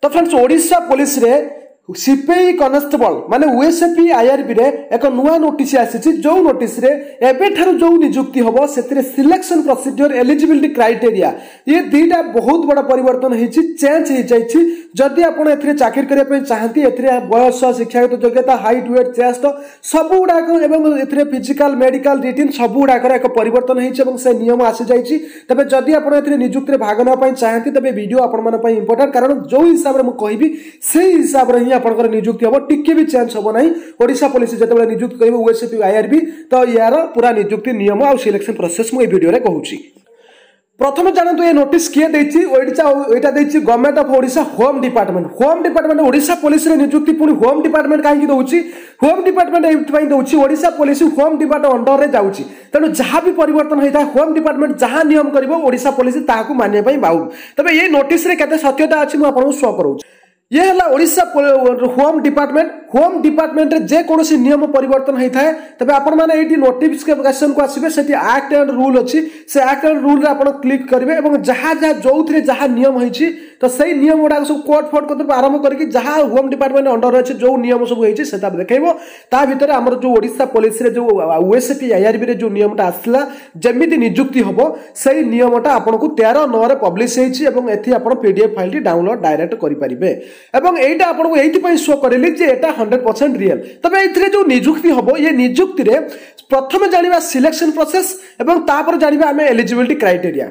तो friends Odisha police रे CPI constable माने यूएसएपी आईआरबी रे एक नुआ नोटिस आसी जो नोटिस रे एबे ठारू जो नियुक्ति होबो सेतिरे सिलेक्शन प्रोसीजर एलिजिबिलिटी क्राइटेरिया ये दीटा बहुत बड़ा परिवर्तन हेछि चेंज हे जाइछि जदि आपण एथिरे चाकरी करिया पे चाहंती एथिरे बयस शिक्षागत योग्यता हाइट वेट चेस्ट सब गुडा एवं एथिरे फिजिकल मेडिकल रिटिन सब गुडा एक परिवर्तन हेछि एवं से नियम आसी जाइछि तबे जदि आपण एथिरे नियुक्ति रे भाग न पई चाहंती तबे वीडियो आपण मन पई इंपोर्टेंट कारण जो हिसाब रे म कहिबी सेही हिसाब रे आपनकर नियुक्ति हम टिके भी चेंज हम ना ओडिशा पुलिस जिते नियुक्ति कर यूएसएपी आईआरबी तो यार पूरा नियुक्ति नियम और सिलेक्शन प्रोसेस मुझे वीडियो कहूँ प्रथम जानतु ये नोटिस किए government of Odisha home department Odisha police रे नियुक्ति पुणी होम डिपार्टमेंट कहीं दौर होम डिपार्टमेंट दौर Odisha police home department under रे जाउछि तेणु जहाँ भी परिवर्तन होता है होम डिपार्टमेंट जहाँ नियम कर ओडिशा पुलिस ताकू मानिया बाउंड तबे ये नोटिस रे केते सत्यता अच्छी मुझे शो करूँ ये है ओडिशा होम डिपार्टमेंट रे जे कोनोसी नियम परिवर्तन होता है तबे आपण माने एटी नोटिफिकेशन को आसीबे सेठी एक्ट एंड रूल अछि से एक्ट एंड रूल रे आपण क्लिक करिवे एवं जहाँ जहाँ जोउथरे जहाँ नियम होइछि तो सही नियम गुडा सब कोड फोड करते आरंभ करके जहाँ होम डिपार्टमेंट अंडर अच्छे जो नियम सब होइछि सेटा देखैबो ता भीतर हमर जो ओडिशा पुलिस रे जो यूएसएपी आईआरबी रे जो नियमटा आसला जेमिति नियुक्ति होबो सही नियमटा आपण को 13/9 रे पब्लिश हेछि एवं एथि आपण पीडीएफ फाइल टी डाउनलोड डायरेक्ट करि परिबे एवं एटा आपण को एथि पई शो करली जे एटा 100% रियल तबे एथिरे जो नियुक्ति होबो ये नियुक्ति रे प्रथम जानिबा सिलेक्शन प्रोसेस एवं तापर जानिबा हमें एलिजिबिलिटी क्राइटेरिया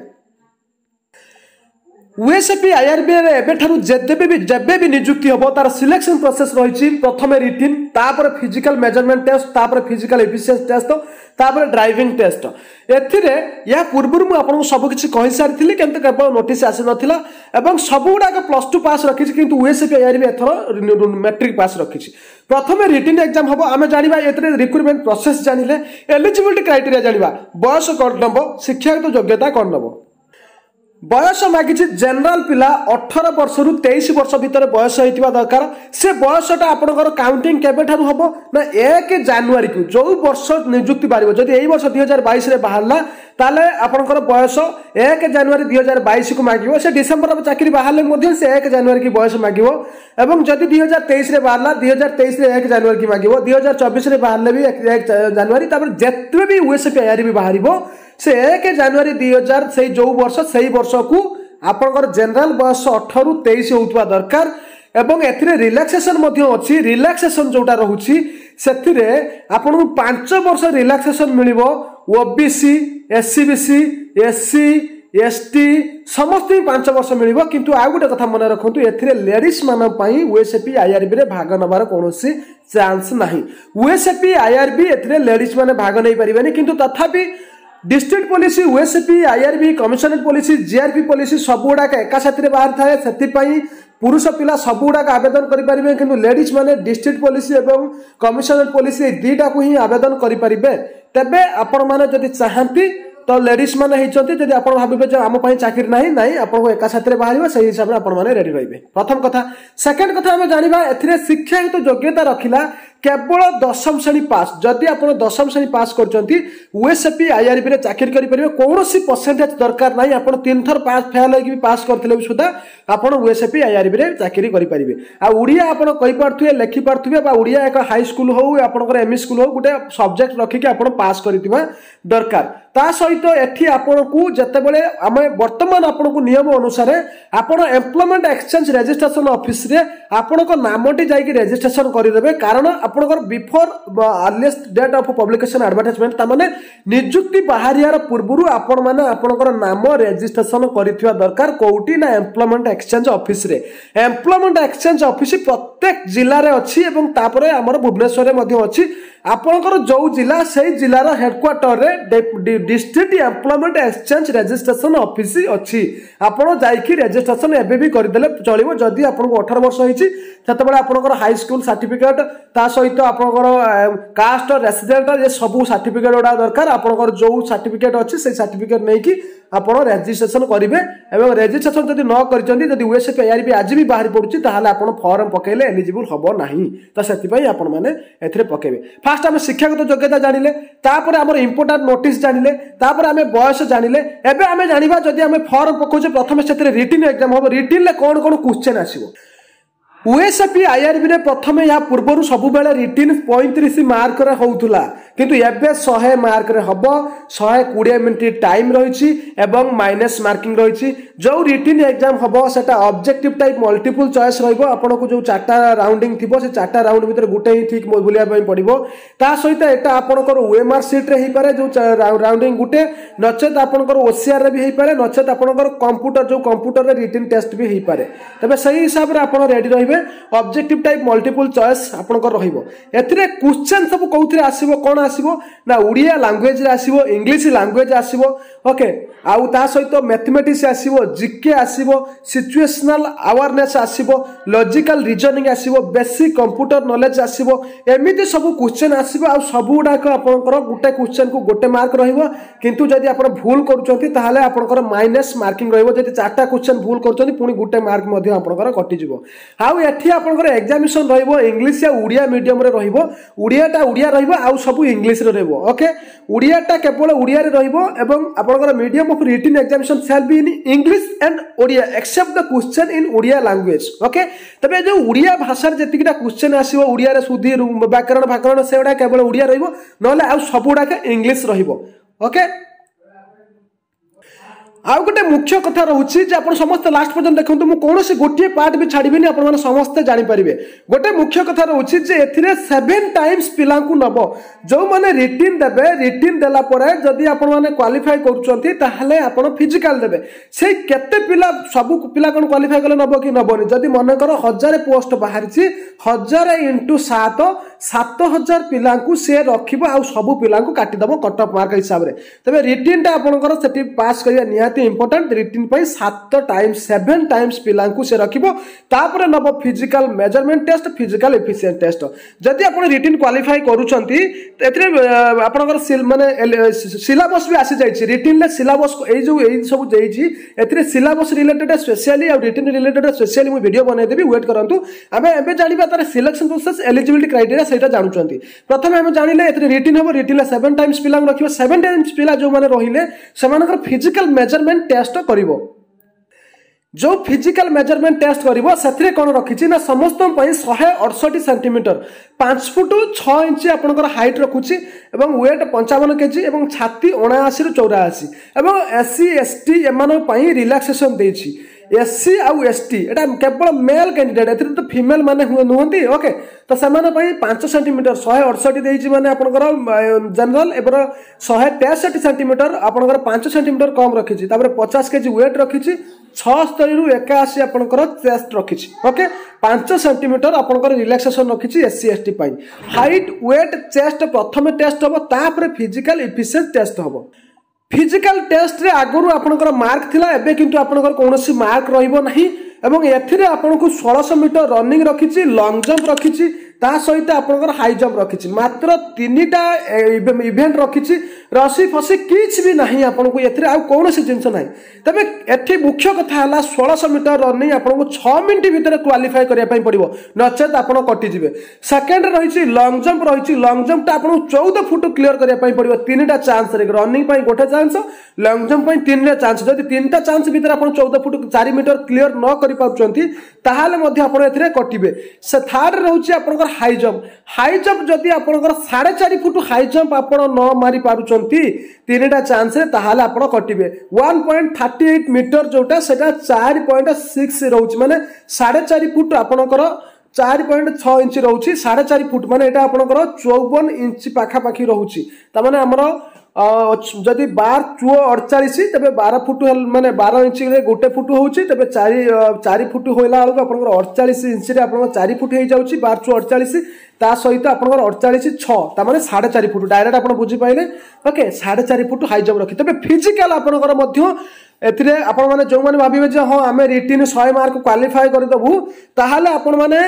यूएसएपी आईआरबी रे एबे ठारू जेबे भी नियुक्ति होबो तार सिलेक्शन प्रोसेस रहिछि प्रथमे रिटिन तापर फिजिकल मेजरमेंट टेस्ट तापर फिजिकल एफिशिएंसी टेस्ट तापर ड्राइविंग टेस्ट एथिरे या पूर्वरु मु आपन सब किछि कहि सारिथिली किंतु केवल नोटिस आसी नथिला एवं सब गुडा के +2 पास रखिछि किंतु यूएसएपी आईआरबी एथरो मैट्रिक पास रखिछि प्रथमे रिटिन एग्जाम होबो आमे जानिबा एथिरे रिक्रुटमेंट प्रोसेस जानिले एलिजिबिलिटी क्राइटेरिया जानिबा बयस कोन नबो शिक्षागत योग्यता कोन नबो बयस मागी जनरल पिला 18 वर्ष रु 23 वर्ष भितर बयस होइतिबा दरकार से बयसटा आपनकर काउंटिंग केबे ठारू होबो ना 1 जनवरी को जो वर्ष नियुक्ति पारिबो जदि एई वर्ष 2022 रे बाहरला ताले आपनकर बयस 1 जनवरी 2022 को मागिबो से डिसेंबर में चाकरी बाहरले मध्ये से 1 जनवरी की बयस मागिबो एवं जदि 2023 रे बाहरला 2023 रे 1 जनवरी की मागिबो 2024 रे बाहरले भी 1 जनवरी तापर जेतबे भी यूएसएपी आईआरबी बाहरिबो से 1 जनवरी 2000 से जो वर्ष को आपनकर जनरल बयस 18 रु 23 होउतबा दरकार एवं एथिरे रिलैक्सेशन मध्ये अछि रिलैक्सेशन जोटा रहुछि सेथिरे आपन 5 वर्ष रिलैक्सेशन मिलिबो ओबीसी एससीबीसी एससी एसटी समस्त 5 वर्ष मिलिबो किंतु आ गुटे कथा मन रखंतु एथिरे लेडीज मान पई यूएसएपी आईआरबी रे भाग नबार कोनोसी चांस नाही यूएसएपी आईआरबी एथिरे लेडीज माने भाग नै परिबेनी किंतु तथापि district police USAP IRB commissionerate police GRP police सब गुडा एका साथी बाहर थाए सेति पई पुरुष पिला सब गुडा आवेदन करि परिबे किंतु लेडीज माने डिस्ट्रिक्ट पुलिस एवं कमिशनरेट पुलिस ए दीटा को ही आवेदन करि परिबे तबे आपण माने जदि चाहंती तो लेडीज माने हेचंती जदि आपण भाबिबे जे हम पई चाकरी नाही आपण को एका साथी बाहरिबो सही हिसाब रे आपण माने रेडी रहिबे प्रथम कथा सेकंड कथा हम जानिबा एथिरे शिक्षागत योग्यता रखिला केवल 10वीं श्रेणी पास जदि आप 10वीं श्रेणी पास करछंती यूएसएपी आईआरबी रे चाकरी करि परिबे कोनोसी परसेंटेज दरकार नाही आपण 3 थर पास फेल होई पास करथिले भी सुदा आपण यूएसएपी आईआरबी रे चाकरी करि परिबे आ उड़िया आपण कहि पारथुए लेखि पारथुए बा उड़िया एक हाई स्कूल हो आपनकर एमई स्कूल हो गुटे सब्जेक्ट रखि के आपण पास करितिबा दरकार ता सहित एठी आपण को जते बेले आमे वर्तमान आपण को नियम अनुसार आपण एम्प्लॉयमेंट एक्सचेंज रजिस्ट्रेशन ऑफिस रे आपण को नामटी जाई के रजिस्ट्रेशन करि देबे कारण आपनकर before earliest date of publication advertisement ता माने नियुक्ति बाहरियार पूर्वरु आपण माने आपनकर नाम रजिस्ट्रेशन करिथिबा दरकार कोउटी ना एम्प्लॉयमेंट एक्सचेंज ऑफिस रे एम्प्लॉयमेंट एक्सचेंज ऑफिस प्रत्येक जिल्ला रे अछि एवं तापरे हमर भुवनेश्वर रे मध्ये अछि आपनकर जो जिला सेही जिल्लार हेडक्वार्टर रे district employment exchange registration office अछि आपण जाईकी रजिस्ट्रेशन एबे भी करि देले चलिबो जदी आपण को 18 वर्ष होईची तते बेला आपनकर हाई स्कूल सर्टिफिकेट ता सहित आपनकर कास्ट रेसिडेंट ये सब सर्टिफिकेट उडा दरकार आपनकर जो सर्टिफिकेट अछि से सर्टिफिकेट नै कि आपण रजिस्ट्रेशन करिवे एवं रजिस्ट्रेशन जदी न करिसंती जदी यूएसएपी आईआरबी आज भी बाहर पडुची ताहाले आपण फॉर्म पकेले एलिजिबल हबो नाही त सेति पई आपण माने एथरे पकेबे फास्ट हम शिक्षागत योग्यता जानिले तापर हमर इंपोर्टेंट नोटिस जानिले तापर हम बयस जानिले एबे हम जानिबा जदी हम फॉर्म पकोचे प्रथम सेति रिटन एग्जाम हो रिटन ले कोन कोन क्वेश्चन आसीबो यूएसएपी आईआरबी रे प्रथम या पूर्व सब बेले रिटिन 35 मार्क रे होउथुला किंतु एबे 100 मार्क रे हबो 120 मिनिट टाइम रहिछि एवं माइनस मार्किंग रहिछि जो रिटिन एग्जाम हबो सेटा ऑब्जेक्टिव टाइप मल्टीपल चॉइस रहइबो आपन को जो चारटा राउंडिंग थिबो से चारटा राउंड भीतर गुटे ही ठीक बुलिया पई पड़िबो ता सहित एटा आपन को ओएमआर शीट रे ही पारे जो राउंडिंग गुटे नचेत आपन को ओसीआर रे भी ही पारे नचेत आपन को कंप्यूटर जो कंप्यूटर रे रिटिन टेस्ट भी ही पारे तबे सही हिसाब रे आपन रेडी रहिबे ऑब्जेक्टिव टाइप मल्टीपल चॉइस आपन को रहिबो एथिरे क्वेश्चन सब कोउथिरे आसीबो कोन आसीबो ना उड़िया लैंग्वेज रे आसीबो इंग्लिश लैंग्वेज आसीबो ओके आउ ता सहित मैथमेटिक्स आसीबो जीके आसीबो सिचुएशनल अवेयरनेस आसीबो लॉजिकल रीजनिंग आसीबो बेसिक कंप्यूटर नॉलेज आसीबो एमिति सब क्वेश्चन आसीबो आ सब गुडा को आपनकर गुटे क्वेश्चन को गोटे मार्क रहिबो किंतु जदि आपण भूल करूचंती ताहाले आपनकर माइनस मार्किंग रहिबो जदि चारटा क्वेश्चन भूल करूचंती पुनी गुटे मार्क मध्ये आपनकर कटि जिवो आउ एठी आपनकर एग्जामिनेशन रहिबो इंग्लिश या उड़िया मीडियम रे रहिबो उड़ियाटा उड़िया रहिबो आउ सब इंग्लिश रे रहिबो ओके उड़ियाटा केवल उड़िया रे रहिबो एवं आपनकर medium of written examination shall be in English and Odia except the question in Odia language okay तबे जो उड़िया भाषा जेतिकिटा क्वेश्चन आसीबो उड़िया रे सुधी व्याकरण भाकरण सेडा केवल उड़िया रहइबो नले आ सबुडा के इंग्लिश रहिबो ओके आउ गोटे मुख्य कथा रहउछि जे आपण समस्त लास्ट पर्यंत देखंतु मु कोनोसी गोटिए पार्ट भी छाडिबेनी आपण माने समस्त जानि परिबे गोटे मुख्य कथा रहउछि जे एथिरे 7 टाइम्स पिला को नबो जो माने रिटिन देबे रिटिन देला परे जदी आपण माने क्वालिफाई करूचंती ताहले आपण फिजिकल देबे से केते पिला सब पिला कोन क्वालिफाई करले नबो कि नबोनी जदी मन कर 1000 पोस्ट बाहरिछि 1000 * 7 7000 पिला को से रखिबो आ सब पिला को काटि दबो कट ऑफ मार्क हिसाब रे तबे रिटिन ता आपण कर सेठी पास करिया इंपोर्टेंट रिटिन 7 टाइम्स 7 टाइम्स पिला को से रखिबो तापर नब physical measurement test physical efficient test जदि आपण रिटिन क्वालिफाई करूचंती एतरे आपनकर माने सिलेबस भी आसी जाईछि रिटिन ले सिलेबस ए जो ए सब देइछि एतरे सिलेबस रिलेटेड स्पेशली और रिटिन रिलेटेड स्पेशली मु वीडियो बनै देबी वेट करंतु आबे एबे जानिबा तार सिलेक्शन प्रोसेस एलिजिबिलिटी क्राइटेरिया सेटा जानुचंती प्रथमे हम जानिले एतरे रिटिन हबो रिटिन ले 7 टाइम्स पिला रखिबो 7 टाइम्स पिला जो माने रहिले समानकर फिजिकल मेजरमेंट टेस्ट करिवो जो फिजिकल मेजरमेंट टेस्ट करिवो सेथरे कोन रखिछि ना समस्त पई 168 सेंटीमीटर 5 फुट 6 इंच आपनकर हाइट रखुछि एवं वेट 55 केजी एवं छाती 79 रु 84 एवं एससी एसटी एमान पई रिलैक्सेशन देछि एससी आउ एसटी एटा केवल मेल कैंडिडेट एथि तो फीमेल माने नहंती ओके तो समान पई 5 सेंटीमीटर 168 देछि माने आपनकर जनरल एबर 163 सेंटीमीटर आपनकर 5 सेंटीमीटर कम रखिछि तापर 50 केजी वेट रखिछि 76 रु 81 आपनकर चेस्ट रखिछि ओके 5 सेंटीमीटर आपनकर रिलैक्सेशन रखिछि एससी एसटी पई हाइट वेट चेस्ट प्रथम टेस्ट हबो तापर फिजिकल एफिशिएंसी टेस्ट हबो फिजिकल टेस्ट रे आगरु आपनकर मार्क थिला एबे किंतु आपनकर कोनोसी मार्क रहिबो नाही एवं एथिरे आपनको 1600 मीटर रनिंग रखिछि लॉन्ग जंप रखिछि ता सहित आपनकर हाई जंप रखिछि मात्र 3टा इवेंट रखिछि रसी फसी किछ भी नाही आपनको एथिरे आ कोनोसी जिंस नाही तबे एथि मुख्य कथा हला 1600 मीटर रनिंग आपनको 6 मिनिट भीतर क्वालिफाई करिया पई पड़िबो नचेत आपन कटि जिवे सेकंड रहिछि लॉन्ग जंप रहिछि लॉन्ग जंप ता आपन 14 फुट क्लियर करिया पई पड़िबो 3टा चांस रे रनिंग पई गोटे चांस लॉन्ग जंप पई 3टा चांस जदि 3टा चांस भीतर आपन 14 फुट 4 मीटर क्लियर न करि पाउचंती ताहाले मध्ये आपन एथिरे कटिबे से थर्ड रहुछि आपनकर हाई जंप जदि आपनकर 4.5 फुट हाई जंप आपन न मारि पारुचंती 3टा चांस रे ताहाले आपन कटिबे 1.38 मीटर जोटा सेटा 4.6 रहउछि माने 4.5 फुट आपनकर 4.6 इंच रहउछि 4.5 फुट माने एटा आपनकर 54 इंच पाखा पाखी रहउछि त माने हमर जदि 12 तबे 12 फुट माने 12 इंच रे गोटे फुट होउछि तबे 4 फुट होइला अलग आपनकर 48 इंच रे आपनकर 4 फुट हे जाउछि 12 48 ता सहित आपनकर 48 6 ता माने 4.5 फुट डायरेक्ट आपन बुझी पाइले ओके 4.5 फुट हाई जंप रखि तबे फिजिकल आपनकर मध्य एथिरे आपण माने जो माने भाबिबे जे हां हमें रिटिन 100 मार्क क्वालिफाई कर दबु ताहाले आपण माने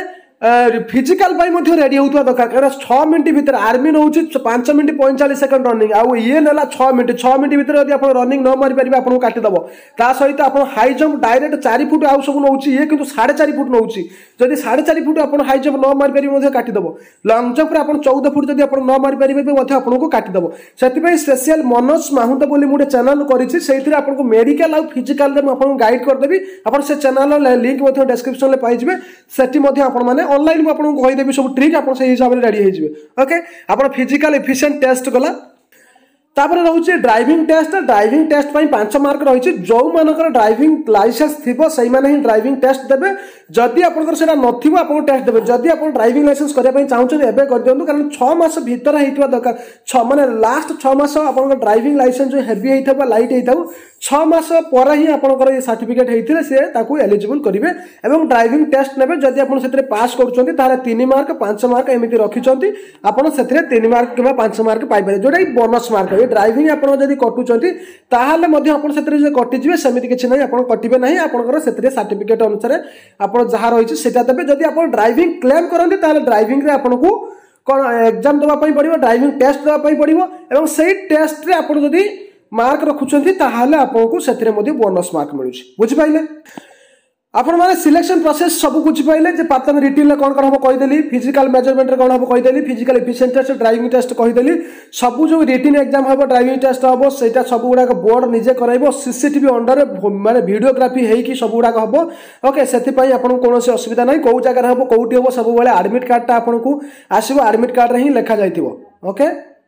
फिजिकाल रेडी होता दरकार कारण 6 मिनट भितर आर्मी नौ 5 मिनट 45 सेकंड रनिंग आउ ये ना 6 मिनट भितर यदि आप रनिंग न मारी पारे आपको काटिदेव ता सहित आप हाई जंप डायरेक्ट 4 फुट आउ सब नौ ये कि 4.5 फुट नौ जदि 4.5 फुट आप हाई जंप न मारी पारे काटिदेव लंग जंप आप 14 फुट जब आप न मारी पारे आपको काटिदेव से स्पेशल मनोज माहुंत बोली गोटे चैनल करी आपको मेडिकल आउ फिजिकाल आपको गाइड करदेवी आप से चैनल लिंक डिस्क्रिप्शन में पाइबे से ऑनलाइन आपको कहीदेवी सब ट्रिक आप हिसाब से रेडी होइजिबे ओके आप फिजिकल एफिशिएंट टेस्ट गला तापर रोचे ड्राइविंग टेस्ट 5 मार्क रही जो मानकर ड्राइविंग लाइसेंस थिबो सही माने ही ड्राइविंग टेस्ट देबे जदि आपनकर सेटा नथिबो आपन टेस्ट देबे जदि आपन ड्राइविंग लाइसेंस करिया पई चाहउछन एबे कर दियंतु कारण 6 मास भीतर हेइतबा दरकार 6 माने लास्ट 6 मास आपनकर ड्राइविंग लाइसेंस जो हेवी हेइथबा लाइट हेइथबो 6 मास पर ही आपनकर ये सर्टिफिकेट हेइथिले से ताकू एलिजिबल करिवे एवं ड्राइविंग टेस्ट नेबे जदि आपन सेतरे पास करूछंती तारे 3 मार्क 5 मार्क एमिति रखिछंती आपन सेतरे 3 मार्क किबा 5 मार्क पाइ पारे जोडा बोनस मार्क ड्राइविंग आपन जदि कटुचंती ताहाले मध्ये आपन सेतरे जे कटि जिवे समिति किछि नै आपन कटिबे नाही आपनकर सेतरे सर्टिफिकेट अनुसार आपन जहा रहिछि सेटा देबे जदि आपन ड्राइविंग क्लेम करंती ताहाले ड्राइविंग रे आपन को कोन एग्जाम देबा पई पड़िबो ड्राइविंग टेस्ट देबा पई पड़िबो एवं सेही टेस्ट रे आपन जदि मार्क रखुचंती ताहाले आपन को सेतरे मध्ये बोनस मार्क मिलुछि बुझि पाइले आपण माने सिलेक्शन प्रोसेस सब कुछ पाइले जे प्रथम रिटिन ले कोन हम कहिदेली फिजिकल मेजरमेंट रे कोन हम कहिदेली physical efficient test driving test कहिदेली सब जो रिटिन एग्जाम हबो ड्राइविंग टेस्ट हबो सेटा सब गुडा बोर्ड निजे कराइबो सीसीटीवी अंडर माने वीडियोग्राफी हेई कि सब गुडा हबो ओके सेति पई आपण कोनोसी असुविधा नै को जगह हबो कोउटी हबो सब बेले एडमिट कार्ड ता आपण को आसीबो एडमिट कार्ड रे ही लिखा जाइथिबो ओके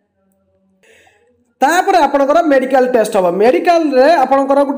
तापर आपनकर मेडिकल टेस्ट हबो मेडिकल रे आपनकर गुटे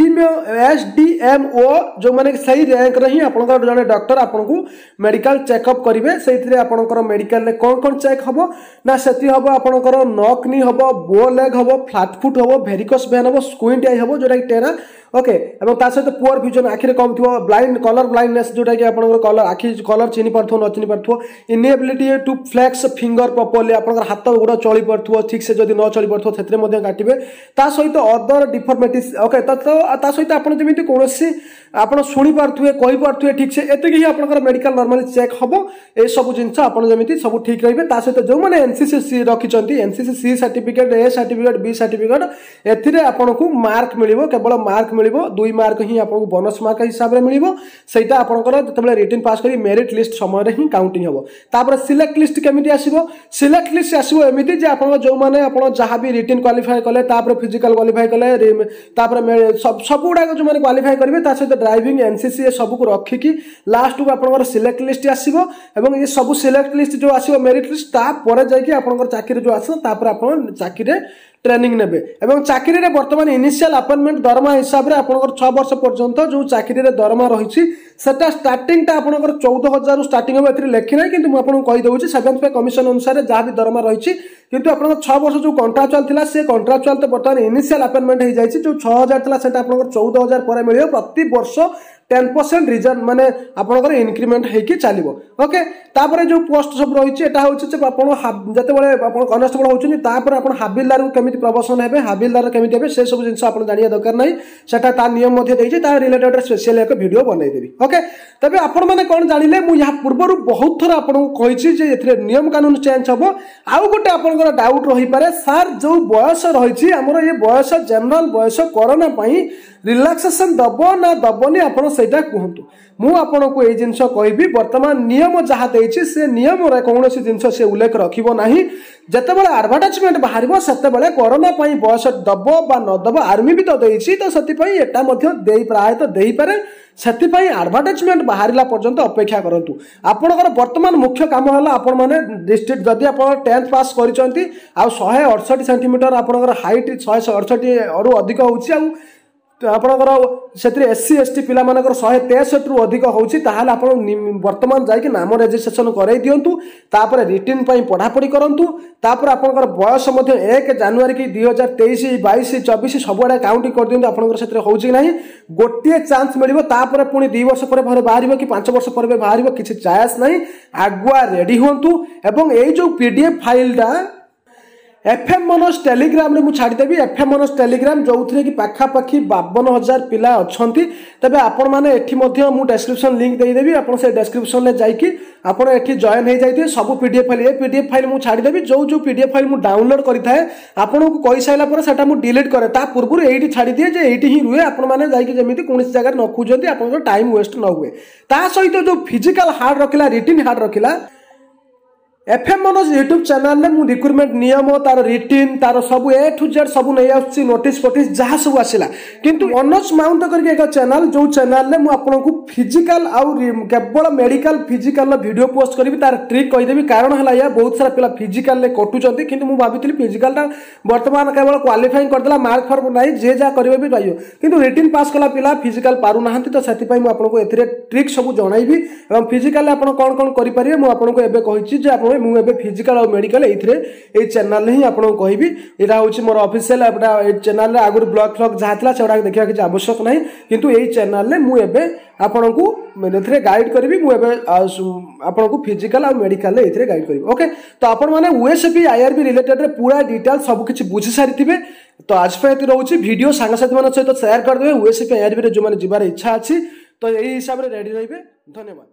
एसडीएमओ जो माने सही रैंक रे ही आपनकर जने डॉक्टर आपनको मेडिकल चेकअप करिवे सेइथरे आपनकर मेडिकल रे कोन चेक हबो ना सेति हबो आपनकर नॉक नी हबो बो लेग हबो फ्लैट फुट हबो वेरिकोस वेन हबो स्क्विंट आई हबो जोटा टेरा ओके एवं ता सहित पुअर विजन आखिरे कम थिबो ब्लाइंड कलर ब्लाइंडनेस जोटा कि आपनकर कलर आखि कलर चिनि परथो न चिनि परथो inability to flex finger properly आपनकर हाथ गुडा चली परथो ठीक से जदी न चली परथो सेतरे मध्ये काटिबे ता सहित अदर डिफॉर्मिटीज ओके ता सहित आपन जेमिति कोनोसी आपन सुनि परथुए कहि परथुए ठीक से एते कि आपनकर मेडिकल नॉर्मली चेक हबो ए सब जिंस आपन जेमिति सब ठीक रहबे ता सहित जो माने एनसीसी रखिचंती NCC C certificate A certificate B certificate एथिरे आपनको मार्क मिलिबो केवल मार्क मिलिबो 2 मार्क ही आपनको बोनस मार्क हिसाब रे मिलिबो सेटा आपनकर जतबेले रिटन पास करी मेरिट लिस्ट समय रे ही काउंटिंग हबो तापर सिलेक्ट लिस्ट केमिति आसीबो सिलेक्ट लिस्ट आसीबो एमिति जे आपन जो माने आपन जहां भी रिटन क्वालिफाई कले तापर फिजिकल क्वालिफाई कले तापर सब गुडा जो माने क्वालिफाई करबे ता सहित ड्राइविंग एनसीसी सब को रखी कि लास्ट को आपनकर सिलेक्ट लिस्ट आसीबो एवं ये सब सिलेक्ट लिस्ट जो आसीबो मेरिट लिस्ट ता परे जाय कि आपनकर चाकरी जो आसो तापर आपन चाकरी ट्रेनिंग नेबे एवं चाकरी रे वर्तमान इनिशियल अपॉइंटमेंट दरमा हिसाब रे आपनकर 6 वर्ष पर्यंत जो चाकरी रे दरमा रहिछि सेटा स्टार्टिंग ता आपनकर 14000 रु स्टार्टिंग हो एथि लेखि नै किंतु म आपन कहि दउछि 7th पे कमिशन अनुसार जहा भी दरमा रहिछि किंतु आपनकर 6 वर्ष जो कॉन्ट्रैक्चुअल थिला से कॉन्ट्रैक्चुअल तो वर्तमान इनिशियल अपॉइंटमेंट हो जाइछि जो 6000 थिला सेटा आपनकर 14000 पर मिलियो प्रति वर्ष 10% रिजन माने आपनकर इंक्रीमेंट हेकी चलिबो ओके तापर जो पोस्ट सब रहिछि एटा होछि जे आपन जते बेले आपन कॉन्स्टेबल होछिनि तापर आपन हाबिलदार केमिति प्रमोशन हेबे हाबिलदार केमिति हेबे से सब जिंस आपन जानिया दरकार नै सेटा ता नियम मध्ये देछि ता रिलेटेड स्पेशल एक वीडियो बनाई देबी ओके तबे आपन माने कोन जानिले मु यहा पूर्वरु बहुत थरा आपन कहिछि जे एथरे नियम कानून चेंज हबो आउ गोटे आपनकर डाउट रहि पारे सर जो बयस रहिछि हमर ये बयस जनरल बयस कोरोना पई रिलैक्सेशन दबो ना दबोनी आपन सेटा कहंतु मु आपन को ए जिंस कहबी वर्तमान नियम जहा देछि से नियम रे कोनोसी जिंस से उल्लेख रखिबो नाही जते बेले एडवर्टाइजमेंट बाहरिबो सेते बेले कोरोना पई बयस दबो बा न दबो आर्मी भी तो देछि तो सति पई एटा मध्ये देई प्राय तो देई पारे सेति पई एडवर्टाइजमेंट बाहरिला पर्यंत अपेक्षा करंतु आपनकर वर्तमान मुख्य काम हला आपन माने डिस्ट्रिक्ट जदी आपन 10th पास करिसंती आ 168 सेंटीमीटर आपनकर हाइट 168 अरु अधिक होछि आ आपनकर सेत्री एससी एसटी पिला मानकर 163 रु अधिक होछि ताहाले आपन वर्तमान जाय कि नाम रजिस्ट्रेशन करै दियंतु तापर रिटन पई पढा पढी करंतु तापर आपनकर बयस मध्ये 1 जनवरी की 2023 22 24 सबडा काउंटिंग कर दियंतु आपनकर सेत्री होछि कि नाही गोटिए चांस मिलिबो तापर पुनी 2 वर्ष पर बाहरिबो कि 5 वर्ष पर बाहरिबो किछि चांस नाही आगुआ रेडी होंतु एवं एई जो पीडीएफ फाइल दा एफएम मनोज टेलीग्राम रे छाड़देवी एफएम मनोज टेलीग्राम जो कि पाखापाखि 52,000 पिला अच्छी तेज आपण मैंने मु डेस्क्रिप्शन लिंक देदेवी आप डेस्क्रिप्शन में जाकि आप जॉइन हो जाइए सब पीडीएफ फाइल ये पीडीएफ फाइल मुझे छाड़देवी जो पीडीएफ फाइल मुझे डाउनलोड करें आपको कही सारापर से डिलीट करे पूर्व ये छाड़ी दिए ये ही रुहे आपमि कौन जगह न खोजती आप टाइम वेस्ट न हुए ता सहित जो फिजिकल हार्ड रखला रिटिन हार्ड रखला एफएम मनोज यूट्यूब चैनल में मु रिक्रुटमेंट नियम तार रिटिन तार सब ए टू जेड सब नहीं आसी नोटिस फोटिस जहाँ सब आसला किंतु मनोज माउंट करके एक चैनल जो चैनल में मुझे फिजिकल आउ केवल मेडिकल फिजिकल वीडियो पोस्ट करी तार ट्रिक कहीदेवी कारण है या बहुत सारा पिला फिजिकल कटुचंती किंतु मु भाभी फिजिकल वर्तमान केवल क्वालिफाई करदेला मार्क फर्क ना जे जहाँ करेंगे भी रही किंतु रिटिन पास कला पिला फिजिकल पारु ना तो से आपको ए ट्रिक सब जनइबी और फिजिकल आप कौन कौन करेंगे मुझे एवं कही मुझे फिजिकल और मेडिकल ये चैनल ही आपको कहबी यहाँ हूँ मोर ऑफिशियल चैनल आगुरी ब्लॉग फ्लॉग जहाँ था से देखा किसी आवश्यक ना किंतु यही चैनल मुझे आपन को गाइड करी आपको फिजिकल और मेडिकल गाइड करी ओके तो आपण मैंने यूएसएफई आईआरबी रिलेटेड पूरा डिटेल सब किसी बुझी सारी थे तो आज पे रोचे वीडियो सांगसाथी मान सहित शेयर करदे यूएसएफई आईआरबी जो मैंने जीवार इच्छा अच्छी तो यही हिसाब से रेडी रहिए धन्यवाद।